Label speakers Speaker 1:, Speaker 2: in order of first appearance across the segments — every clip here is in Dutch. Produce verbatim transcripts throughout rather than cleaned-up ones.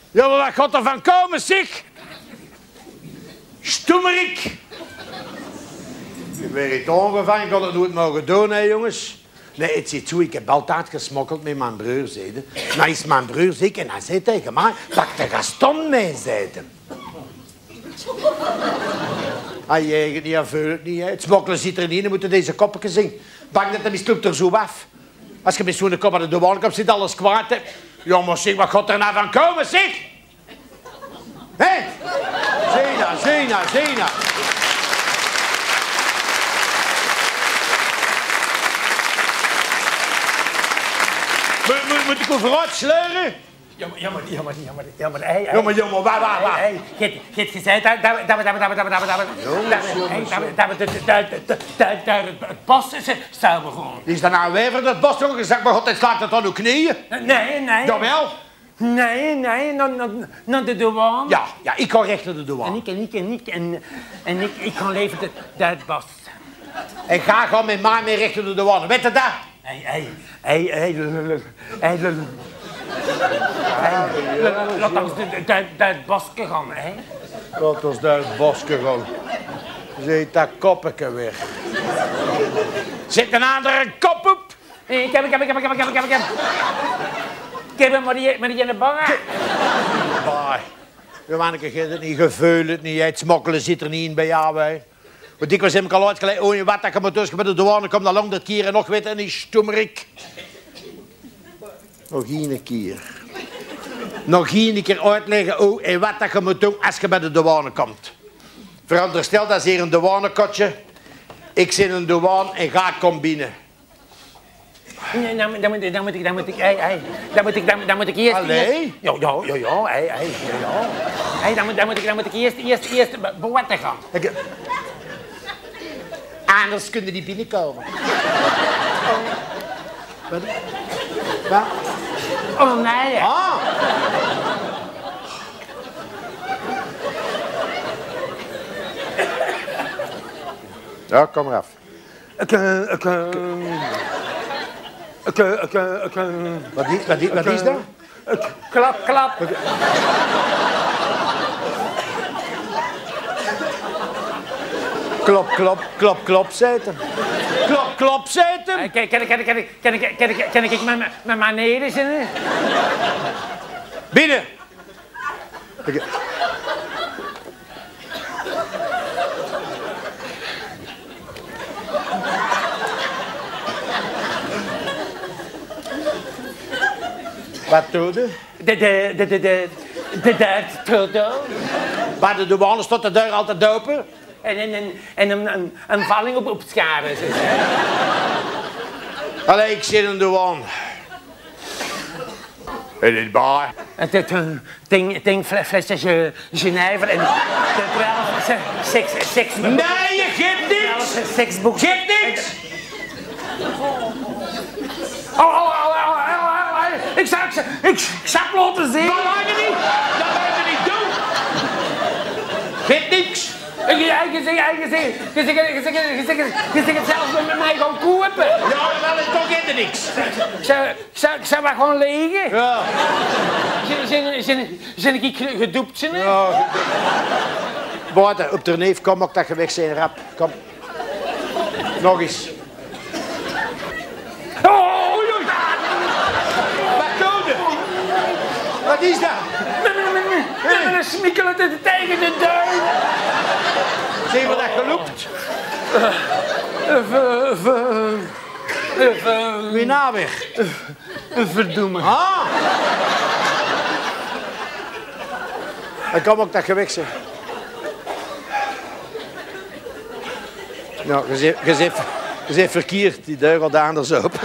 Speaker 1: Ja, maar wat gaat er van komen, zeg? Stoemerik. Ik ben niet ongevangen, ik had het nooit mogen doen, hè, jongens. Nee, het zit zo, ik heb altijd gesmokkeld met mijn broer, zeiden. Nou is mijn broer ziek en hij zei tegen mij, pak de Gaston mee, zeiden. Hij jeget niet, hij vult niet, hè. Het smokkelen zit er niet, dan moeten deze koppen zien. Bang dat hij mislukt er zo af. Als je met zo'n kop aan de douane komt, zit alles kwaad, hè. Ja, maar zeg, wat gaat er nou van komen, zeg? Hé? Zena, Zena, Zena. Moet, moet ik overuit sleuren?
Speaker 2: Jammer, jammer, jammer, jammer, jammer, hey, hey.
Speaker 1: Jammer, jammer, waar, waar, waar?
Speaker 2: Hey, hey. Je hebt gezegd dat we, dat we, dat we, dat we, dat we, dat we, dat we, dat we, dat we het bos zou begonnen.
Speaker 1: Is dat nou een wever, dat bos, jongen? Zeg maar, god, het slaat het aan uw knieën?
Speaker 2: Nee, nee.
Speaker 1: Jawel.
Speaker 2: Nee, nee, naar de douane.
Speaker 1: Ja, ja, ik ga recht naar de douane.
Speaker 2: En ik, en ik, en ik, en, en ik, ik ga leven naar het bos.
Speaker 1: En ga gewoon met mij mee recht naar de douane, weet je dat?
Speaker 2: Hé, hé, hé, hé, hé, laat ons naar het bosje gaan, hè?
Speaker 1: Laat ons naar het bosje gaan. Zet dat koppetje weg. Zet een andere kop op.
Speaker 2: Ik heb, ik heb, ik heb, ik heb, ik heb, ik heb, ik heb. Ik heb hem maar die, maar die in de bangen.
Speaker 1: Bye. We manneke, je het niet, geveul het niet, het smokkelen zit er niet in bij jou, hè. Want dikwijls heb ik al uitgelegd, oh je wat, dat je maar tussen bij de douane komt, dan lang dat keer en nog weet en die stoemerik. Nog één keer. Nog één keer uitleggen, oh en wat dat je moet doen als je bij de douane komt. Veronderstel, dat is hier een douanekotje. Ik zit in een douane en ga kom binnen.
Speaker 2: Nee, dan, dan, moet, dan moet ik, dan moet ik, hey, hey, dan moet ik, dan, dan moet ik eerst...
Speaker 1: Allee?
Speaker 2: Ja, ja, ja, ja, hey, hey, ja, ja. Hey, dan, moet, dan, moet ik, dan moet ik eerst, eerst, eerst bewatten gaan.
Speaker 1: Ik... Anders kunnen die binnenkomen. Wat? Wat?
Speaker 2: Oh, nee.
Speaker 1: Ah. Ja, kom eraf.
Speaker 2: Ik, uh, ik, uh, ik, uh, ik, uh, ik, uh,
Speaker 1: Wat is, wat is, wat is dat?
Speaker 2: Ik, klap, klap.
Speaker 1: Klop, klop, klop, klop, zeten. Klop, klop, zeten.
Speaker 2: Hey, Ken ik, ken ik, ken ik, ken ik, ken ik, ken ik, ken ik met mijn manieren zitten?
Speaker 1: Binnen. Ik... Wat doe je?
Speaker 2: De, de, de, de, de, de deur dodo.
Speaker 1: Bij de douane staat de deur altijd open.
Speaker 2: En, en, en, en een, een, een valling op, op scharen.
Speaker 1: Allee, ik zit in de douane. En dit baar.
Speaker 2: Het is een ding, ding flesje Genever en twaalf seks, seks...
Speaker 1: Nee, je geeft niks!
Speaker 2: Seksboek.
Speaker 1: Geef niks!
Speaker 2: Oh, oh, oh, oh, oh, oh, oh. Ik zou, ik zou, ik, ik zou laten zien.
Speaker 1: Dat mag je niet! Dat mag je niet doen! Geef niks!
Speaker 2: Je zegt, je zegt, je zegt, je zegt, je zegt, je zegt het zelfs met mij gaan kopen.
Speaker 1: Ja, wel is toch in niks.
Speaker 2: Ik zou, ik zou, ik zou maar gewoon liggen.
Speaker 1: Ja.
Speaker 2: Zijn, zijn, zijn ik gedoept zijn?
Speaker 1: Ja. Buiten, op de neef, kom ook dat je weg zijn, rap. Kom. Nog eens.
Speaker 2: Oh, oei, oei.
Speaker 1: Wat doe je? Wat is dat?
Speaker 2: Met een smikkelen tegen de deur.
Speaker 1: Zie je wat dat geloopt? Wie nou weg?
Speaker 2: Verdomme.
Speaker 1: Ah! En kom ook dat je weg bent. Nou, je zit, je zit, je zit verkeerd. Die deur gaat anders open.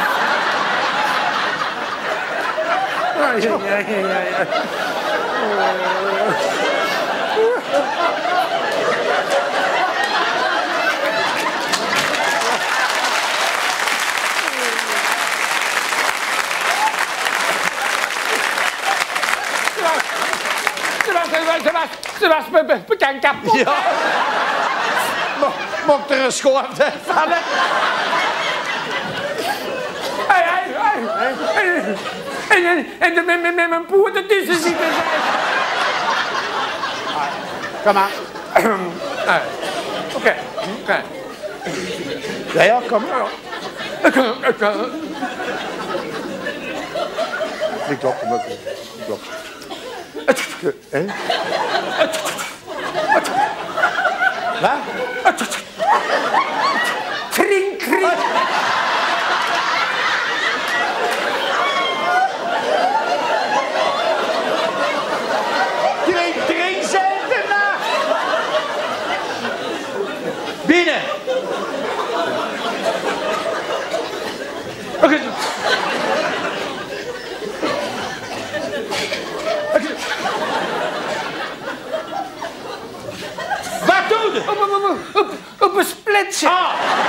Speaker 2: Ja, ja, ja, ja. Ze was, ze was bekend kapot.
Speaker 1: Ja. Mocht er een schoof vallen?
Speaker 2: Hey, hey, hey, hey. En, en, en er met, met, met mijn poot ertussen zitten.
Speaker 1: Kom maar.
Speaker 2: Oké, oké.
Speaker 1: Ja, ja, kom maar.
Speaker 2: Ik kan, ik kan.
Speaker 1: Ik klop, kom maar. Klop. Hé? Wat?
Speaker 2: Trink, trink.
Speaker 1: Drink, drink, zei het erna. Binnen.
Speaker 2: Oké.
Speaker 1: Wat doe je?
Speaker 2: Op, op, op, op, op een splitsje.
Speaker 1: Ah.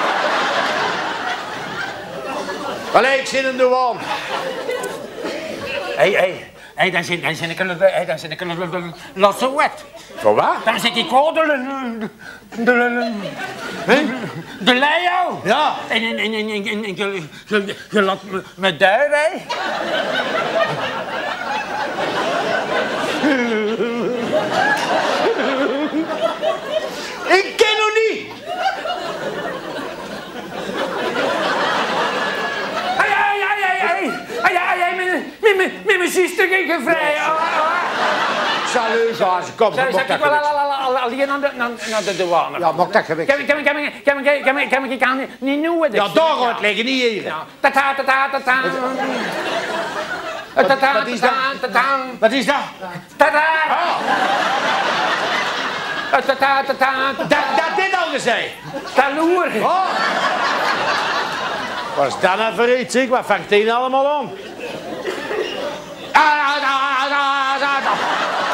Speaker 1: Allee, ik zit in de wand.
Speaker 2: Hé, hé. Hé, dan zit, dan zit ik een, hey, dan zit ik een losse wet.
Speaker 1: Voor wat?
Speaker 2: Dan zit ik gewoon de, de, de, de, de Leo.
Speaker 1: Ja.
Speaker 2: En, en, en, en, en, en je, je, je laat me, me duur, hè.
Speaker 1: Ik ken u niet.
Speaker 2: Hé, hé, hé, hé, hé. Hé, hé, hé, met mijn, met mijn zuster ging je vrij.
Speaker 1: Salut, Gaas. Kom,
Speaker 2: Zou
Speaker 1: mok
Speaker 2: ik
Speaker 1: dat
Speaker 2: wel
Speaker 1: gewicht.
Speaker 2: alleen naar de, naar, naar de douane?
Speaker 1: Ja, mok dat gewicht.
Speaker 2: Kan ik, kan ik, kan ik, kan ik, kan ik, kan ik, kan ik niet noemen?
Speaker 1: Ja, daar gaat het liggen, niet hier.
Speaker 2: Ja. Tata, tata, tata. Tata,
Speaker 1: Wat is dat?
Speaker 2: tata.
Speaker 1: Wat is dat?
Speaker 2: Tata.
Speaker 1: Ah,
Speaker 2: Tata, tata.
Speaker 1: dat, dat dit al gezegd.
Speaker 2: Taloer.
Speaker 1: Oh. Wat is dat nou voor iets, zeg? Wat vangt die nou allemaal aan? Ah, ah, ah, ah, ah, ah.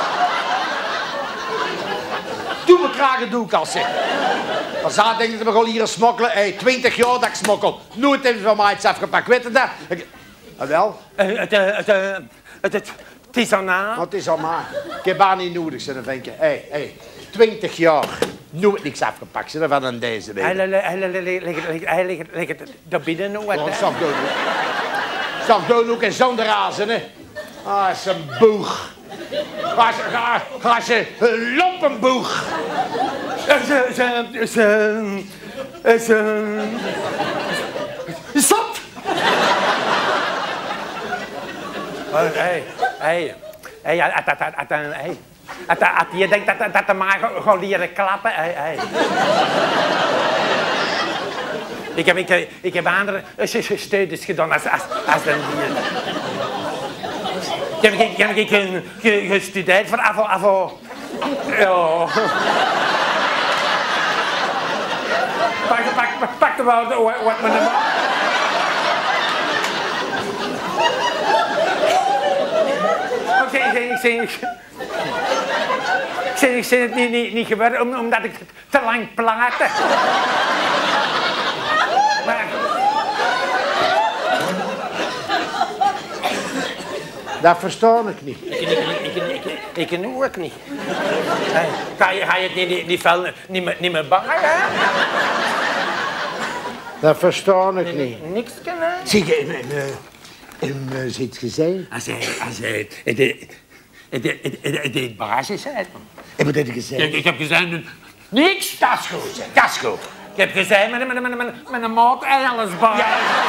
Speaker 1: Doe me kragen, doe ik al, zeg. Maar ze denken dat we gewoon hier smokkelen. Hé, hey, twintig jaar dat ik smokkel. Nooit hebben ze van mij iets afgepakt. Weet je dat? Ik... Ah, wel?
Speaker 2: Uh, het, uh, het, uh, het, het, het is al na.
Speaker 1: Wat is al maar. Ik heb haar niet nodig, ze dan denk je. Hé, hey, hé. Hey, twintig jaar. Nooit niks afgepakt, ze van aan deze week.
Speaker 2: Hij ligt het daar binnen nog wat,
Speaker 1: Oh,
Speaker 2: hè?
Speaker 1: Sam doen. Sam doen ook in zonder razen, hè. Ah, is een boeg. Ga ze, ga, ga ze, een lompenboeg.
Speaker 2: Ze, ze, ze, ze, zat! Hé, hé, hé, hé, als je denkt dat, dat de maag gaat leren klappen, hé, hé. Ik heb, ik, ik heb andere studies gedaan als, als, als een dier. Ik heb, ik, heb ik heb gestudeerd voor afval, afval. Ja. Pak, pak, pak, pak de woorden, wat me de Oké, ik zeg, ik zeg, ik zeg het niet, niet, niet gebeurd omdat ik te lang plaatte. Maar...
Speaker 1: Dat versta ik niet.
Speaker 2: Ik, ik, ik, ik, ik, ik ken u ook niet. Hey, ga, je, ga je het niet, niet, niet, veel, niet, meer, niet meer bang, hè?
Speaker 1: Dat versta ik niet.
Speaker 2: Niks kennen.
Speaker 1: Zie je, hem, hem, hem iets gezegd?
Speaker 2: Als hij, als hij, het, het, het, het, het, het, het basis is.
Speaker 1: En wat heb je gezegd?
Speaker 2: Ik, ik heb gezegd, niks, dat is goed, dat is goed. Ik heb gezegd met, met, met, met, met een maat en alles baas. Ja.